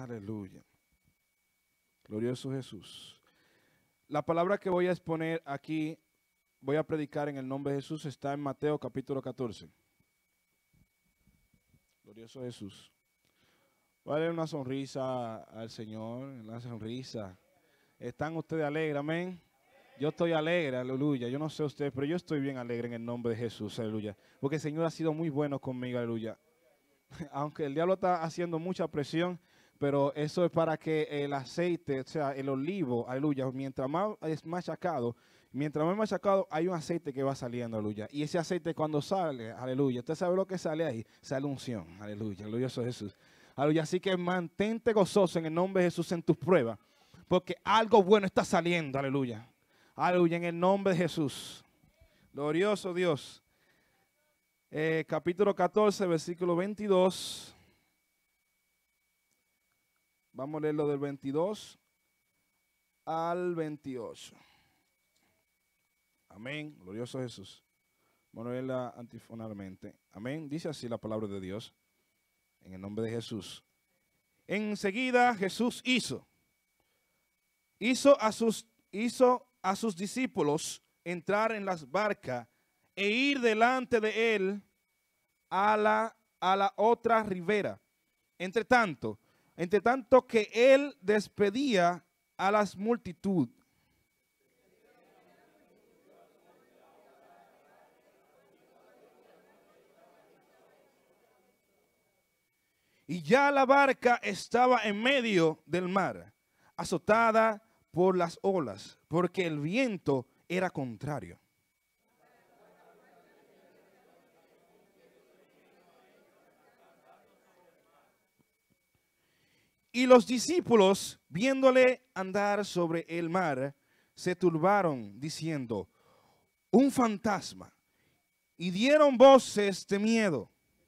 Aleluya. Glorioso Jesús. La palabra que voy a exponer aquí, voy a predicar en el nombre de Jesús, está en Mateo capítulo 14. Glorioso Jesús. Voy a darle una sonrisa al Señor, una sonrisa. ¿Están ustedes alegres? Amén. Yo estoy alegre, aleluya. Yo no sé ustedes, pero yo estoy bien alegre en el nombre de Jesús, aleluya. Porque el Señor ha sido muy bueno conmigo, aleluya. Aunque el diablo está haciendo mucha presión, pero eso es para que el aceite, o sea, el olivo, aleluya, mientras más es machacado, hay un aceite que va saliendo, aleluya. Y ese aceite cuando sale, aleluya, usted sabe lo que sale ahí, sale unción, aleluya, glorioso Jesús. Aleluya, así que mantente gozoso en el nombre de Jesús en tus pruebas, porque algo bueno está saliendo, aleluya. Aleluya, en el nombre de Jesús. Glorioso Dios. Capítulo 14, versículo 22. Vamos a leerlo del 22 al 28. Amén. Glorioso Jesús. Vamos a leerla antifonalmente. Amén. Dice así la palabra de Dios. En el nombre de Jesús. Enseguida Jesús hizo a sus discípulos entrar en las barcas e ir delante de él a la otra ribera. Entre tanto que él despedía a las multitudes. Y ya la barca estaba en medio del mar, azotada por las olas, porque el viento era contrario. Y los discípulos, viéndole andar sobre el mar, se turbaron, diciendo, un fantasma, y dieron voces de miedo.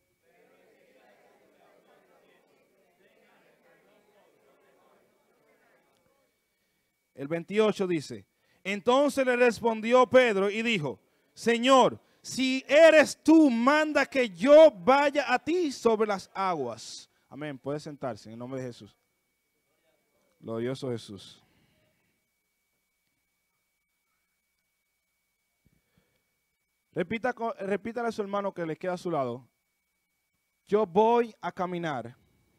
El 28 dice, entonces le respondió Pedro y dijo, Señor, si eres tú, manda que yo vaya a ti sobre las aguas. Amén. Puede sentarse en el nombre de Jesús. Glorioso Jesús. Repítale a su hermano que le queda a su lado. Yo voy a caminar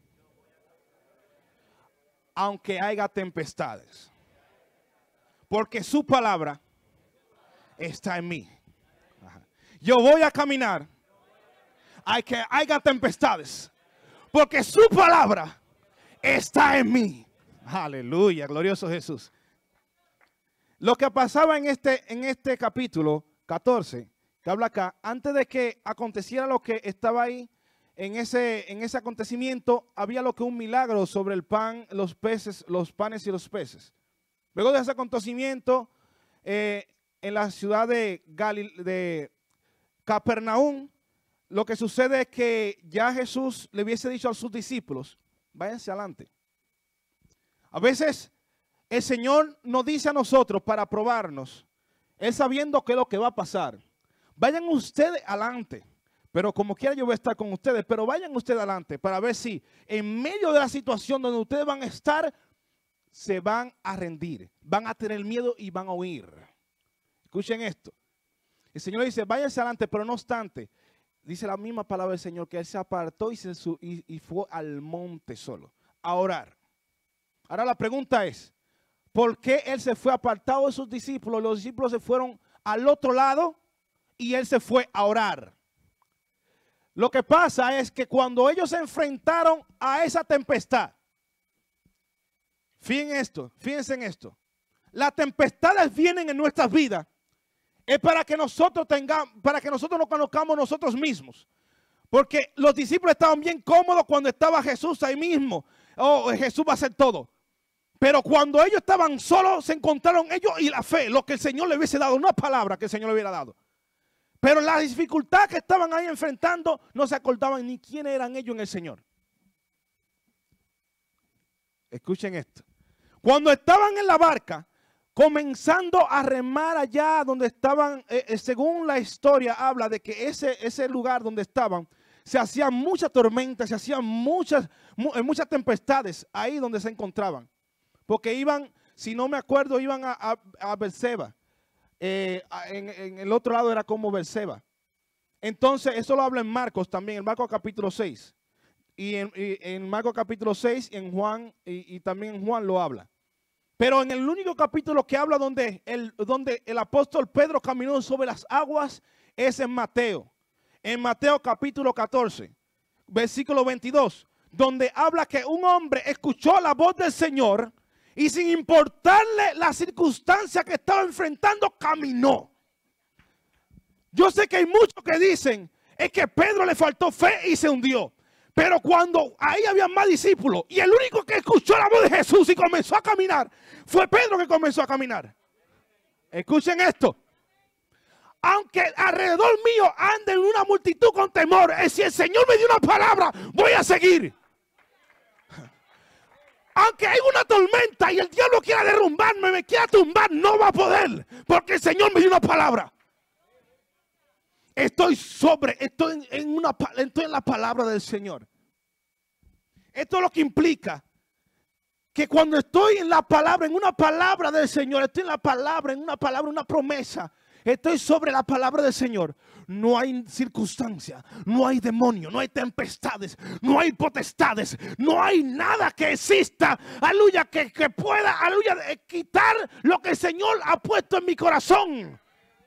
aunque haya tempestades. Porque su palabra está en mí. Yo voy a caminar aunque haya tempestades. Porque su palabra está en mí. Aleluya, glorioso Jesús. Lo que pasaba en este capítulo 14, que habla acá, antes de que aconteciera lo que estaba ahí, en ese acontecimiento, había lo que un milagro sobre el pan, los peces, los panes y los peces. Luego de ese acontecimiento, en la ciudad de Capernaum, lo que sucede es que ya Jesús le hubiese dicho a sus discípulos, váyanse adelante. A veces el Señor nos dice a nosotros para probarnos, Él sabiendo qué es lo que va a pasar. Vayan ustedes adelante, pero como quiera yo voy a estar con ustedes, pero vayan ustedes adelante para ver si en medio de la situación donde ustedes van a estar, se van a rendir, van a tener miedo y van a huir. Escuchen esto. El Señor le dice, váyanse adelante, pero no obstante, dice la misma palabra del Señor, que Él se apartó y fue al monte solo, a orar. Ahora la pregunta es, ¿por qué Él se fue apartado de sus discípulos? Los discípulos se fueron al otro lado y Él se fue a orar. Lo que pasa es que cuando ellos se enfrentaron a esa tempestad, fíjense en esto. Las tempestades vienen en nuestras vidas. Es para que nosotros nos conozcamos nosotros mismos. Porque los discípulos estaban bien cómodos cuando estaba Jesús ahí mismo. Oh, Jesús va a hacer todo. Pero cuando ellos estaban solos, se encontraron ellos y la fe, lo que el Señor le hubiese dado, una palabra que el Señor le hubiera dado. Pero la dificultad que estaban ahí enfrentando, no se acordaban ni quiénes eran ellos en el Señor. Escuchen esto. Cuando estaban en la barca, comenzando a remar allá donde estaban, según la historia habla de que ese lugar donde estaban, se hacían muchas tormentas, se hacían muchas tempestades ahí donde se encontraban. Porque iban, si no me acuerdo, iban a Berseba. En el otro lado era como Berseba. Entonces, eso lo habla en Marcos también, en Marcos capítulo 6. Y en Marcos capítulo 6, en Juan, y también en Juan lo habla. Pero en el único capítulo que habla donde el apóstol Pedro caminó sobre las aguas es en Mateo. En Mateo capítulo 14, versículo 22, donde habla que un hombre escuchó la voz del Señor y sin importarle la circunstancia que estaba enfrentando, caminó. Yo sé que hay muchos que dicen es que Pedro le faltó fe y se hundió. Pero cuando ahí había más discípulos y el único que escuchó la voz de Jesús y comenzó a caminar, fue Pedro que comenzó a caminar. Escuchen esto. Aunque alrededor mío ande una multitud con temor, si el Señor me dio una palabra, voy a seguir. Aunque hay una tormenta y el diablo quiera derrumbarme, me quiera tumbar, no va a poder, porque el Señor me dio una palabra. Estoy en la palabra del Señor. Esto es lo que implica que cuando estoy en la palabra, en una palabra del Señor, estoy en la palabra, en una palabra, una promesa, estoy sobre la palabra del Señor. No hay circunstancia, no hay demonio, no hay tempestades, no hay potestades, no hay nada que exista, aleluya, que pueda, aleluya, quitar lo que el Señor ha puesto en mi corazón.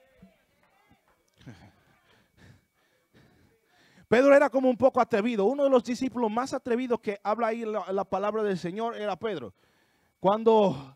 Pedro era como un poco atrevido. Uno de los discípulos más atrevidos que habla ahí en la palabra del Señor era Pedro. Cuando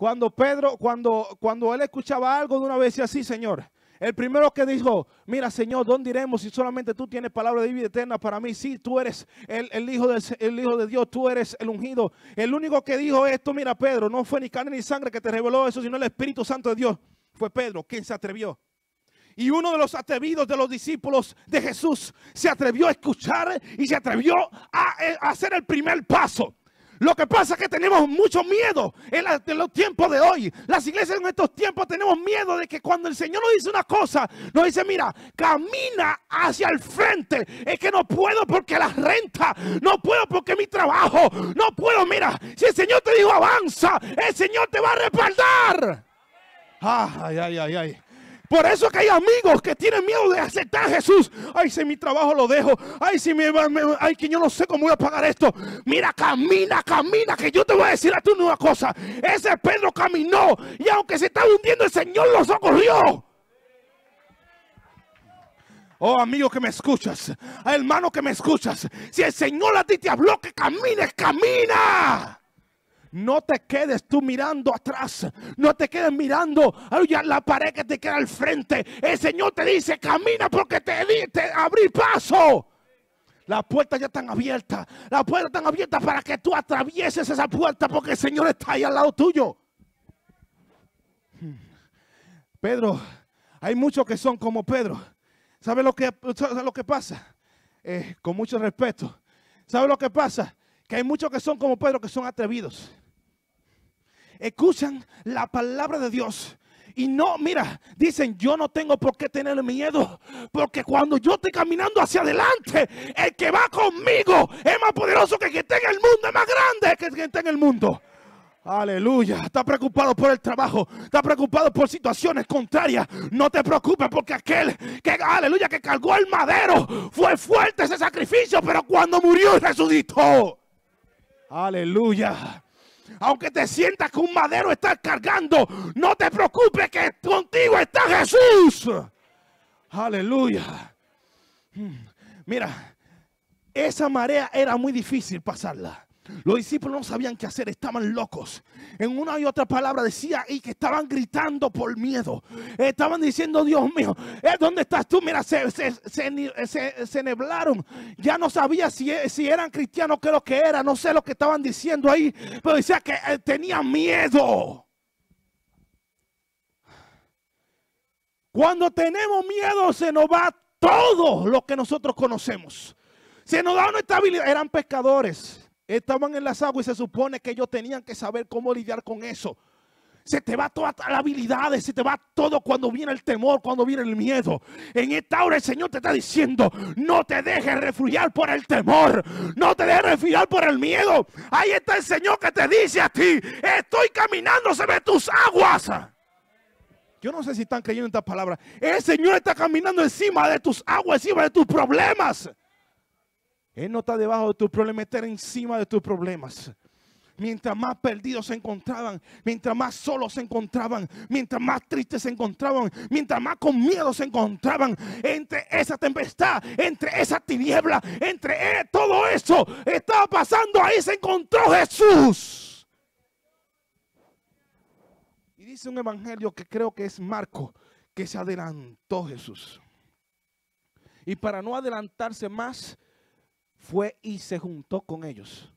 él escuchaba algo de una vez decía así, Señor. El primero que dijo, mira Señor, ¿dónde iremos si solamente tú tienes palabra de vida eterna para mí? Sí, tú eres el hijo de Dios, tú eres el ungido. El único que dijo esto, mira Pedro, no fue ni carne ni sangre que te reveló eso, sino el Espíritu Santo de Dios. Fue Pedro quien se atrevió. Y uno de los atrevidos de los discípulos de Jesús se atrevió a escuchar y se atrevió a hacer el primer paso. Lo que pasa es que tenemos mucho miedo en los tiempos de hoy. Las iglesias en estos tiempos tenemos miedo de que cuando el Señor nos dice una cosa, nos dice, mira, camina hacia el frente. Es que no puedo porque la renta, no puedo porque mi trabajo, no puedo, mira, si el Señor te dijo avanza, el Señor te va a respaldar. Ay, ay, ay, ay. Por eso que hay amigos que tienen miedo de aceptar a Jesús. Ay, si mi trabajo lo dejo. Ay, si ay, que yo no sé cómo voy a pagar esto. Mira, camina, que yo te voy a decir a ti una cosa. Ese Pedro caminó y aunque se estaba hundiendo, el Señor lo socorrió. Oh, amigo que me escuchas, hermano que me escuchas, si el Señor a ti te habló que camines, camina. No te quedes tú mirando atrás. No te quedes mirando la pared que te queda al frente. El Señor te dice, camina porque te abrí paso. Las puertas ya están abiertas. Las puertas están abiertas para que tú atravieses esa puerta porque el Señor está ahí al lado tuyo. Pedro, hay muchos que son como Pedro. ¿Sabe lo que pasa? Con mucho respeto. ¿Sabe lo que pasa? Que hay muchos que son como Pedro, que son atrevidos. Escuchan la palabra de Dios y no, mira, dicen, yo no tengo por qué tener miedo, porque cuando yo estoy caminando hacia adelante, el que va conmigo es más poderoso que el que está en el mundo, es más grande que el que está en el mundo. Aleluya. Está preocupado por el trabajo, está preocupado por situaciones contrarias. No te preocupes porque aquel que, aleluya, que cargó el madero, fue fuerte ese sacrificio, pero cuando murió resucitó. Aleluya. Aunque te sientas que un madero está cargando, no te preocupes que contigo está Jesús. Aleluya. Mira, esa marea era muy difícil pasarla. Los discípulos no sabían qué hacer, estaban locos. En una y otra palabra decía y que estaban gritando por miedo. Estaban diciendo, Dios mío, ¿dónde estás tú? Mira, se neblaron. Ya no sabía si eran cristianos, qué es lo que era. No sé lo que estaban diciendo ahí, pero decía que tenían miedo. Cuando tenemos miedo se nos va todo lo que nosotros conocemos. Se nos da nuestra habilidad. Eran pescadores. Estaban en las aguas y se supone que ellos tenían que saber cómo lidiar con eso. Se te va toda la habilidad, se te va todo cuando viene el temor, cuando viene el miedo. En esta hora el Señor te está diciendo, no te dejes refriar por el temor, no te dejes refriar por el miedo. Ahí está el Señor que te dice a ti, estoy caminando sobre tus aguas. Yo no sé si están creyendo en estas palabras. El Señor está caminando encima de tus aguas, encima de tus problemas. Él no está debajo de tus problemas, está encima de tus problemas. Mientras más perdidos se encontraban, mientras más solos se encontraban, mientras más tristes se encontraban, mientras más con miedo se encontraban, entre esa tempestad, entre esa tiniebla, entre todo eso estaba pasando, ahí se encontró Jesús. Y dice un evangelio que creo que es Marco, que se adelantó Jesús. Y para no adelantarse más, fue y se juntó con ellos.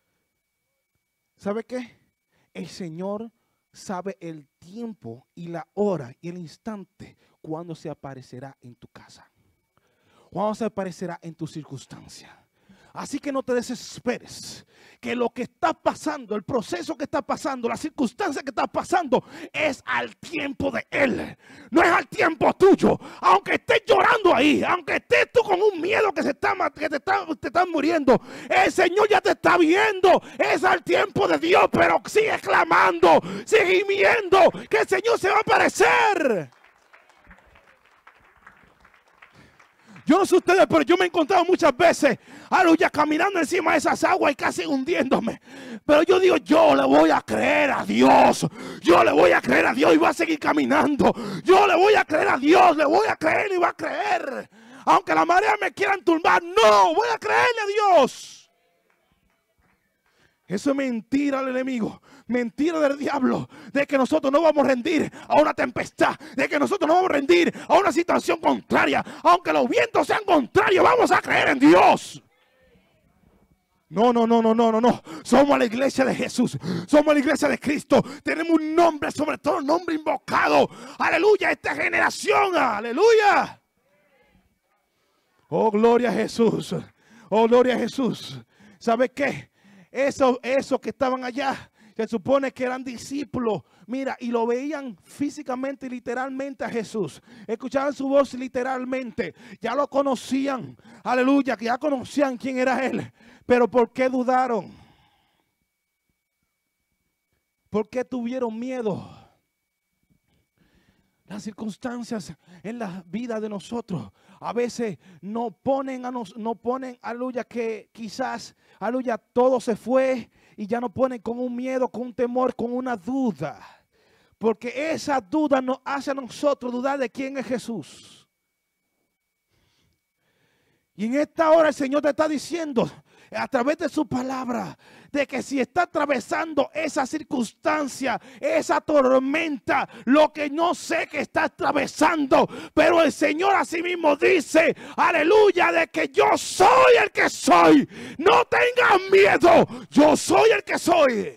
¿Sabe qué? El Señor sabe el tiempo y la hora y el instante cuando se aparecerá en tu casa. Cuando se aparecerá en tu circunstancia. Así que no te desesperes, que lo que está pasando, el proceso que está pasando, la circunstancia que está pasando es al tiempo de Él, no es al tiempo tuyo. Aunque estés llorando ahí, aunque estés tú con un miedo que te están muriendo, el Señor ya te está viendo, es al tiempo de Dios, pero sigue clamando, sigue gimiendo, que el Señor se va a aparecer. Yo no sé ustedes, pero yo me he encontrado muchas veces, aleluya, caminando encima de esas aguas y casi hundiéndome. Pero yo digo, yo le voy a creer a Dios. Yo le voy a creer a Dios y voy a seguir caminando. Yo le voy a creer a Dios, le voy a creer y voy a creer. Aunque la marea me quieran turbar, no, voy a creerle a Dios. Eso es mentira del enemigo, mentira del diablo, de que nosotros no vamos a rendir a una tempestad, de que nosotros no vamos a rendir a una situación contraria. Aunque los vientos sean contrarios, vamos a creer en Dios. No. Somos la iglesia de Jesús. Somos la iglesia de Cristo. Tenemos un nombre, sobre todo un nombre invocado. Aleluya, esta generación. Aleluya. Oh, gloria a Jesús. Oh, gloria a Jesús. ¿Sabe qué? Eso que estaban allá, se supone que eran discípulos. Mira, y lo veían físicamente y literalmente a Jesús. Escuchaban su voz literalmente. Ya lo conocían. Aleluya, que ya conocían quién era Él. Pero ¿por qué dudaron? ¿Por qué tuvieron miedo? Las circunstancias en la vida de nosotros a veces no ponen, aleluya, que quizás, aleluya, todo se fue y ya nos ponen con un miedo, con un temor, con una duda. Porque esa duda nos hace a nosotros dudar de quién es Jesús. Y en esta hora el Señor te está diciendo a través de su palabra, de que si está atravesando esa circunstancia, esa tormenta, lo que no sé que está atravesando, pero el Señor así mismo dice, aleluya, de que yo soy el que soy. No tengan miedo, yo soy el que soy.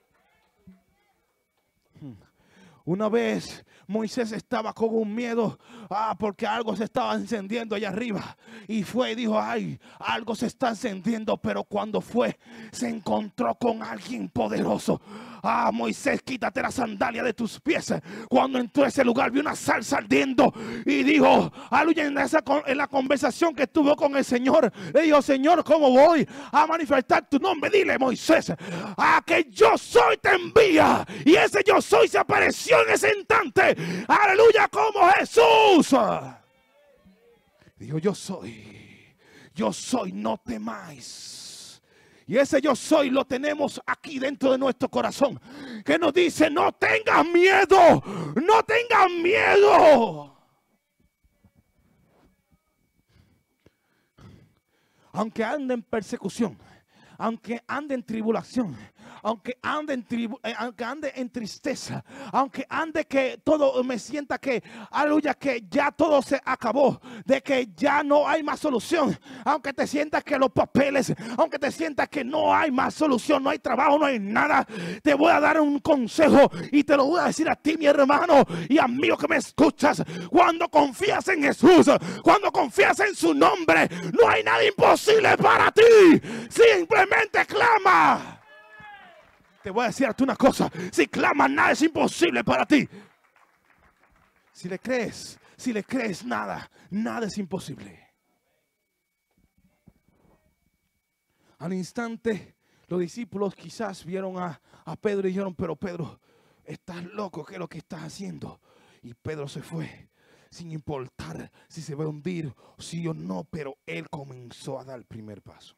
Una vez Moisés estaba con un miedo, porque algo se estaba encendiendo allá arriba. Y fue y dijo, ay, algo se está encendiendo. Pero cuando fue, se encontró con alguien poderoso. Moisés, quítate la sandalia de tus pies. Cuando entró a ese lugar, vio una salsa ardiendo. Y dijo, aleluya, en la conversación que tuvo con el Señor, le dijo, Señor, ¿cómo voy a manifestar tu nombre? Dile, Moisés, que yo soy te envía. Y ese yo soy se apareció en ese instante. Aleluya, como Jesús. Dijo, yo soy, no temáis. Y ese yo soy lo tenemos aquí dentro de nuestro corazón, que nos dice, no tengas miedo, no tengas miedo. Aunque ande en persecución, aunque ande en tribulación, aunque ande en tristeza, aunque ande que todo me sienta que, aleluya, que ya todo se acabó, de que ya no hay más solución, aunque te sientas que los papeles, aunque te sientas que no hay más solución, no hay trabajo, no hay nada, te voy a dar un consejo y te lo voy a decir a ti, mi hermano y amigo que me escuchas. Cuando confías en Jesús, cuando confías en su nombre, no hay nada imposible para ti. Simplemente clama. Te voy a decir a ti una cosa. Si clamas, nada es imposible para ti. Si le crees, nada es imposible. Al instante, los discípulos quizás vieron a Pedro y dijeron, pero Pedro, estás loco, ¿qué es lo que estás haciendo? Y Pedro se fue, sin importar si se va a hundir, sí o no, pero él comenzó a dar el primer paso.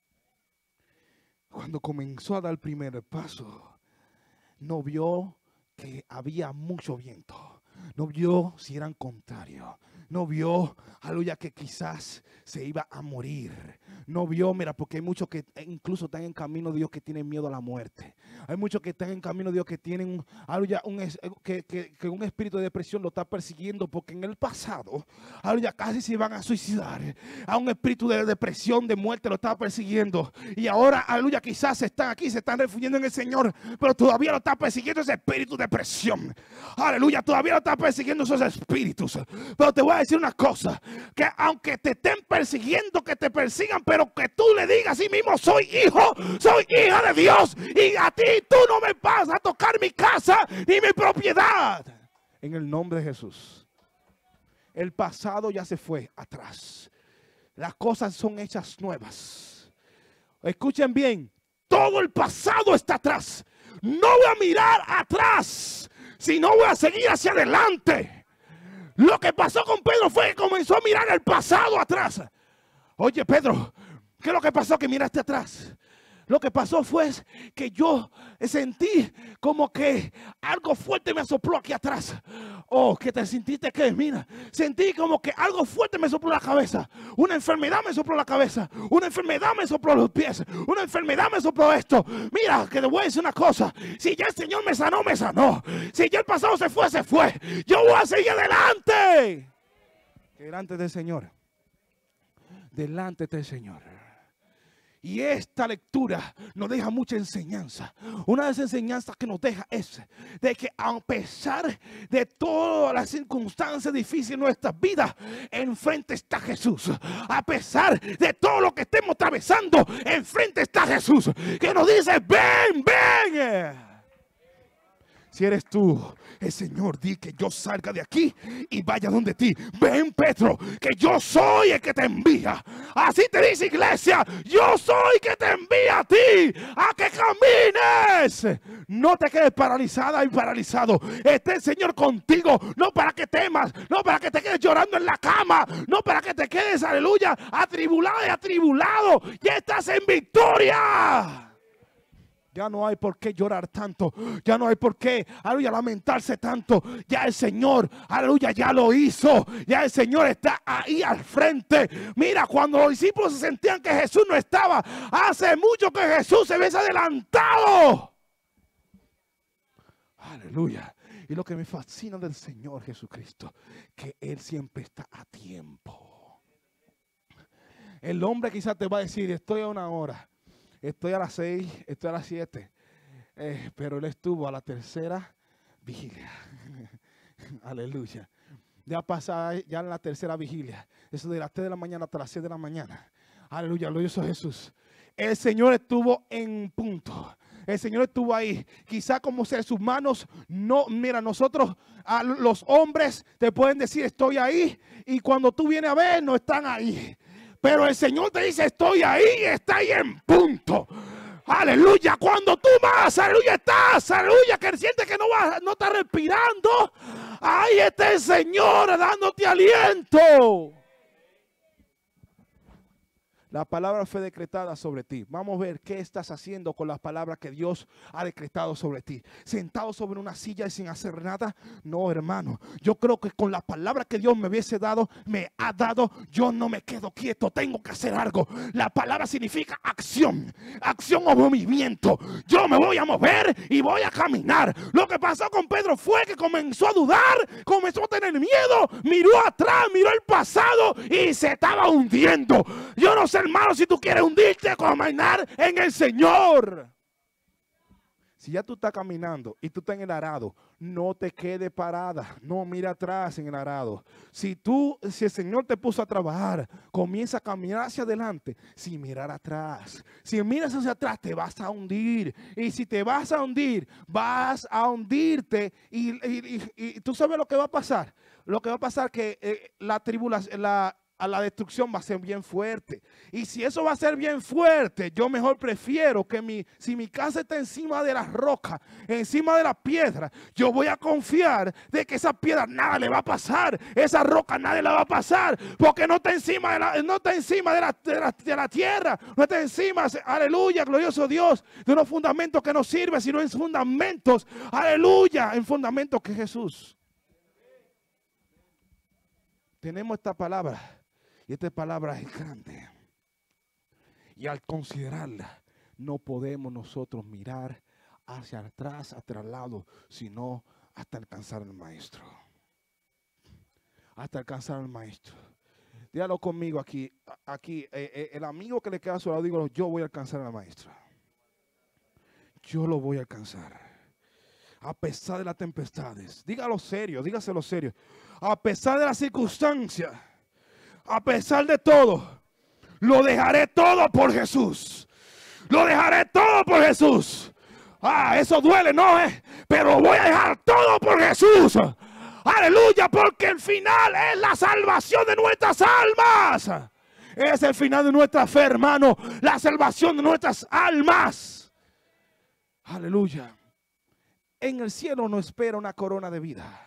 Cuando comenzó a dar el primer paso, no vio que había mucho viento. No vio si eran contrarios. No vio, aleluya, que quizás se iba a morir. No vio, mira, porque hay muchos que incluso están en camino de Dios que tienen miedo a la muerte. Hay muchos que están en camino de Dios que tienen, aleluya, que un espíritu de depresión lo está persiguiendo porque en el pasado, aleluya, casi se iban a suicidar. A un espíritu de depresión, de muerte lo estaba persiguiendo. Y ahora, aleluya, quizás están aquí, se están refugiando en el Señor, pero todavía lo está persiguiendo ese espíritu de depresión. Aleluya, todavía lo está persiguiendo esos espíritus. Pero te voy a decir una cosa, que aunque te estén persiguiendo, que te persigan, pero que tú le digas a sí mismo, soy hijo, soy hija de Dios, y a ti tú no me vas a tocar mi casa ni mi propiedad. En el nombre de Jesús. El pasado ya se fue atrás. Las cosas son hechas nuevas. Escuchen bien, todo el pasado está atrás. No voy a mirar atrás, sino voy a seguir hacia adelante. Lo que pasó con Pedro fue que comenzó a mirar el pasado atrás. Oye, Pedro, ¿qué es lo que pasó que miraste atrás? Lo que pasó fue que yo sentí como que algo fuerte me sopló aquí atrás. Oh, que te sentiste que, mira, sentí como que algo fuerte me sopló la cabeza. Una enfermedad me sopló la cabeza. Una enfermedad me sopló los pies. Una enfermedad me sopló esto. Mira, que te voy a decir una cosa. Si ya el Señor me sanó, me sanó. Si ya el pasado se fue, se fue. Yo voy a seguir adelante. Delante del Señor. Delante del Señor. Y esta lectura nos deja mucha enseñanza. Una de las enseñanzas que nos deja es de que a pesar de todas las circunstancias difíciles en nuestras vidas, enfrente está Jesús. A pesar de todo lo que estemos atravesando, enfrente está Jesús, que nos dice, ven, ven. Si eres tú, el Señor, di que yo salga de aquí y vaya donde ti. Ven, Pedro, que yo soy el que te envía. Así te dice, iglesia, yo soy que te envía a ti, a que camines. No te quedes paralizada y paralizado. Esté el Señor contigo, no para que temas, no para que te quedes llorando en la cama, no para que te quedes, aleluya, atribulado y atribulado. Ya estás en victoria. Ya no hay por qué llorar tanto. Ya no hay por qué, aleluya, lamentarse tanto. Ya el Señor, aleluya, ya lo hizo. Ya el Señor está ahí al frente. Mira, cuando los discípulos se sentían que Jesús no estaba, hace mucho que Jesús se hubiese adelantado. Aleluya. Y lo que me fascina del Señor Jesucristo, que Él siempre está a tiempo. El hombre quizás te va a decir, estoy a una hora. Estoy a las 6, estoy a las 7. Pero él estuvo a la tercera vigilia. Aleluya. Ya pasada, ya en la tercera vigilia. Eso de las 3 de la mañana hasta las 6 de la mañana. Aleluya, lo hizo Jesús. El Señor estuvo en punto. El Señor estuvo ahí. Quizá como seres humanos, no, mira, nosotros, los hombres, te pueden decir, estoy ahí. Y cuando tú vienes a ver, no están ahí. Pero el Señor te dice, estoy ahí, está ahí en punto. Aleluya, cuando tú más, aleluya, estás, aleluya, que sientes que no estás respirando. Ahí está el Señor dándote aliento. La palabra fue decretada sobre ti. Vamos a ver qué estás haciendo con las palabras que Dios ha decretado sobre ti. Sentado sobre una silla y sin hacer nada. No, hermano. Yo creo que con las palabras que Dios me ha dado, yo no me quedo quieto. Tengo que hacer algo. La palabra significa acción. Acción o movimiento. Yo me voy a mover y voy a caminar. Lo que pasó con Pedro fue que comenzó a dudar, comenzó a tener miedo, miró atrás, miró el pasado y se estaba hundiendo. Yo no sé, hermano, si tú quieres hundirte, caminar en el Señor. Si ya tú estás caminando y tú estás en el arado, no te quedes parada, no mira atrás en el arado. Si el Señor te puso a trabajar, comienza a caminar hacia adelante sin mirar atrás. Si miras hacia atrás, te vas a hundir. Y si te vas a hundir, vas a hundirte. Y tú sabes lo que va a pasar. Lo que va a pasar es que la tribulación, a la destrucción va a ser bien fuerte. Y si eso va a ser bien fuerte, yo mejor prefiero que si mi casa está encima de las rocas, encima de la piedra, yo voy a confiar de que esa piedra nada le va a pasar, esa roca nadie la va a pasar, porque no está encima de la tierra, no está encima, aleluya, glorioso Dios, de unos fundamentos que no sirven, sino en fundamentos, aleluya, en fundamentos que Jesús. Tenemos esta palabra. Y esta palabra es grande. Y al considerarla, no podemos nosotros mirar hacia atrás, hacia el lado, sino hasta alcanzar al Maestro. Hasta alcanzar al Maestro. Dígalo conmigo aquí. El amigo que le queda a su lado, digo, yo voy a alcanzar al Maestro. Yo lo voy a alcanzar. A pesar de las tempestades. Dígalo serio, dígaselo serio. A pesar de las circunstancias. A pesar de todo, lo dejaré todo por Jesús. Lo dejaré todo por Jesús. Eso duele, ¿no? Pero voy a dejar todo por Jesús. Aleluya, porque el final es la salvación de nuestras almas. Es el final de nuestra fe, hermano. La salvación de nuestras almas. Aleluya. En el cielo nos espera una corona de vida.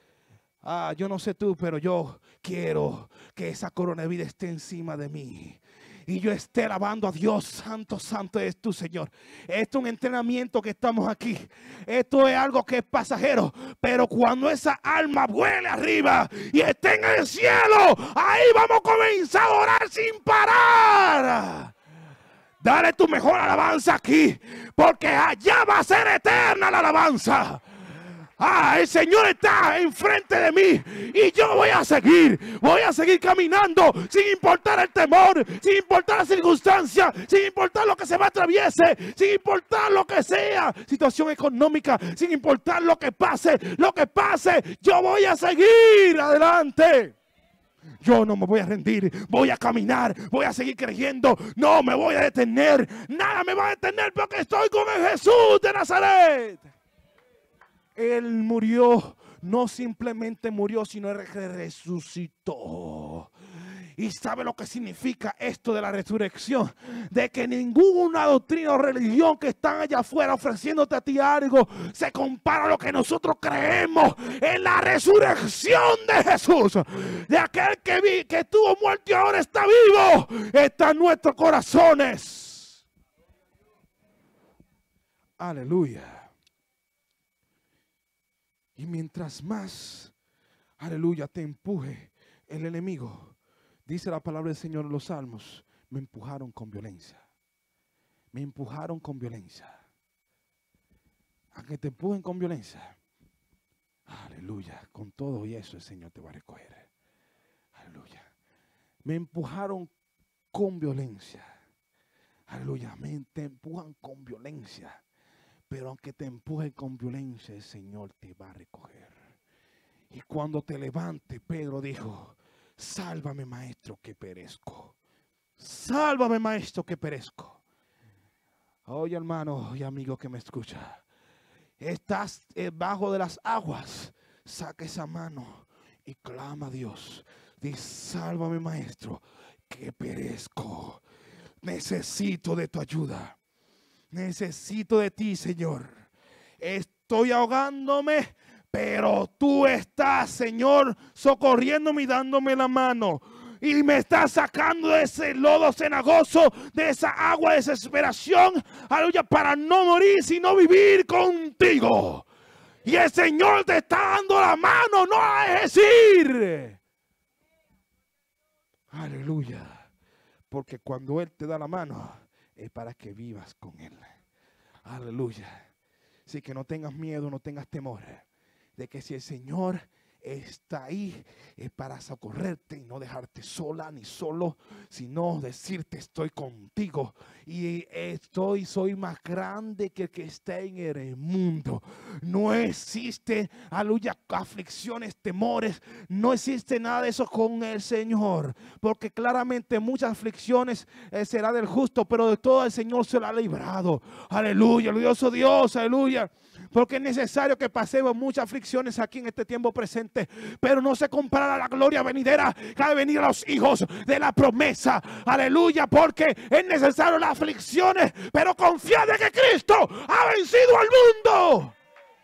Yo no sé tú, pero yo quiero que esa corona de vida esté encima de mí. Y yo esté alabando a Dios. Santo, santo es tu Señor. Esto es un entrenamiento que estamos aquí. Esto es algo que es pasajero. Pero cuando esa alma vuele arriba y esté en el cielo, ahí vamos a comenzar a orar sin parar. Dale tu mejor alabanza aquí, porque allá va a ser eterna la alabanza. El Señor está enfrente de mí y yo voy a seguir caminando sin importar el temor, sin importar la circunstancia, sin importar lo que se me atraviese, sin importar lo que sea, situación económica, sin importar lo que pase, yo voy a seguir adelante. Yo no me voy a rendir, voy a caminar, voy a seguir creyendo, no me voy a detener, nada me va a detener porque estoy con el Jesús de Nazaret. Él murió, no simplemente murió, sino resucitó. ¿Y sabe lo que significa esto de la resurrección? De que ninguna doctrina o religión que están allá afuera ofreciéndote a ti algo se compara a lo que nosotros creemos en la resurrección de Jesús. De aquel que estuvo muerto y ahora está vivo, está en nuestros corazones. Aleluya. Y mientras más, aleluya, te empuje el enemigo, dice la palabra del Señor en los Salmos, me empujaron con violencia. Me empujaron con violencia. A que te empujen con violencia. Aleluya, con todo y eso el Señor te va a recoger. Aleluya. Me empujaron con violencia. Aleluya, te empujan con violencia. Pero aunque te empuje con violencia, el Señor te va a recoger. Y cuando te levante, Pedro dijo, sálvame, maestro, que perezco. Sálvame, maestro, que perezco. Oye, hermano y amigo que me escucha. Estás debajo de las aguas. Saca esa mano y clama a Dios. Dice, sálvame, maestro, que perezco. Necesito de tu ayuda. Necesito de ti, Señor. Estoy ahogándome, pero tú estás, Señor, socorriéndome y dándome la mano. Y me estás sacando de ese lodo cenagoso, de esa agua de desesperación, aleluya, para no morir, sino vivir contigo. Y el Señor te está dando la mano, no a decir. Aleluya. Porque cuando Él te da la mano, es para que vivas con Él. Aleluya. Así que no tengas miedo, no tengas temor de que si el Señor está ahí para socorrerte y no dejarte sola ni solo, sino decirte estoy contigo y soy más grande que el que está en el mundo. No existe, aleluya, aflicciones, temores, no existe nada de eso con el Señor, porque claramente muchas aflicciones será del justo, pero de todo el Señor se lo ha librado. Aleluya, glorioso Dios, aleluya. Porque es necesario que pasemos muchas aflicciones aquí en este tiempo presente, pero no se compara a la gloria venidera que ha de venir a los hijos de la promesa. Aleluya, porque es necesario las aflicciones, pero confiad en que Cristo ha vencido al mundo.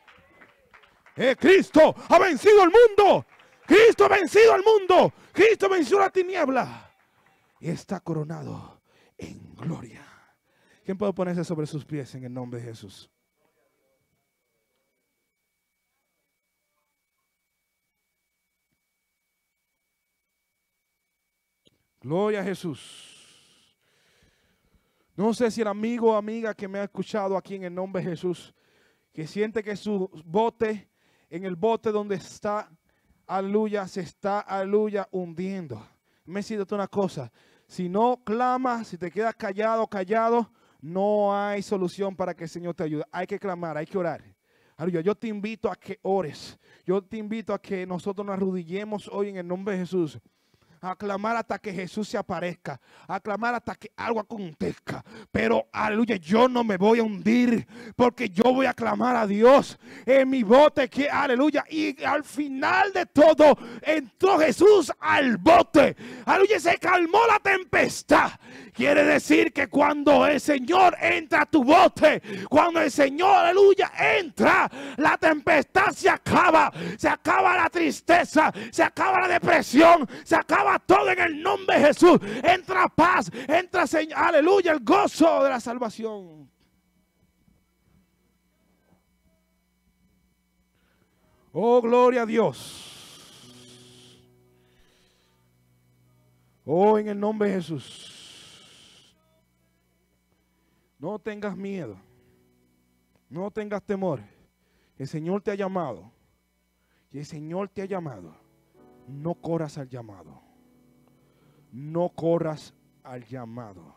Cristo ha vencido al mundo. Cristo ha vencido al mundo. Cristo venció la tiniebla y está coronado en gloria. ¿Quién puede ponerse sobre sus pies en el nombre de Jesús? Gloria a Jesús. No sé si el amigo o amiga que me ha escuchado aquí en el nombre de Jesús, que siente que su bote, en el bote donde está, aleluya, se está, aleluya, hundiendo. Me siento una cosa, si no clamas, si te quedas callado, no hay solución para que el Señor te ayude. Hay que clamar, hay que orar. Aleluya, yo te invito a que ores. Yo te invito a que nosotros nos arrodillemos hoy en el nombre de Jesús. A clamar hasta que Jesús se aparezca, a clamar hasta que algo acontezca. Pero aleluya, yo no me voy a hundir, porque yo voy a clamar a Dios en mi bote, que aleluya. Y al final de todo entró Jesús al bote, aleluya, se calmó la tempestad. Quiere decir que cuando el Señor entra a tu bote, cuando el Señor, aleluya, entra, la tempestad se acaba la tristeza, se acaba la depresión, se acaba todo en el nombre de Jesús. Entra paz, entra, aleluya, el gozo de la salvación. Oh, gloria a Dios. Oh, en el nombre de Jesús. No tengas miedo. No tengas temor. El Señor te ha llamado. Y el Señor te ha llamado. No corras al llamado. No corras al llamado.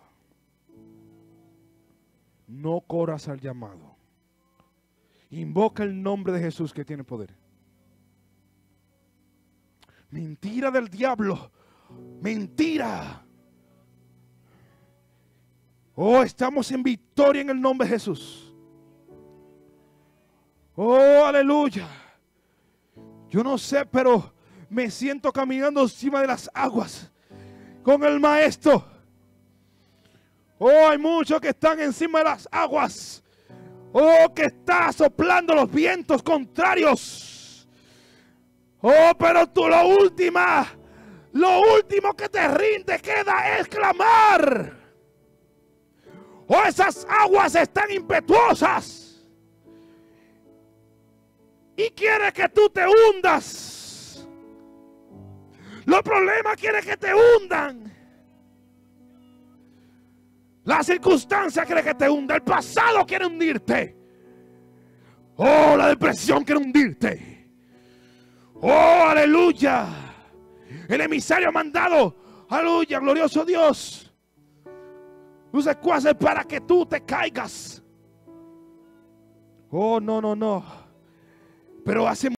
No corras al llamado. Invoca el nombre de Jesús que tiene poder. Mentira del diablo. Mentira. Oh, estamos en victoria en el nombre de Jesús. Oh, aleluya. Yo no sé, pero me siento caminando encima de las aguas con el Maestro. Oh, hay muchos que están encima de las aguas. Oh, que está soplando los vientos contrarios. Oh, pero tú lo último que te rinde queda es clamar. Oh, esas aguas están impetuosas y quiere que tú te hundas. Los problemas quieren que te hundan. La circunstancia quiere que te hunda. El pasado quiere hundirte. Oh, la depresión quiere hundirte. Oh, aleluya. El emisario ha mandado, aleluya, glorioso Dios, sus secuaces para que tú te caigas. Oh, no. Pero hace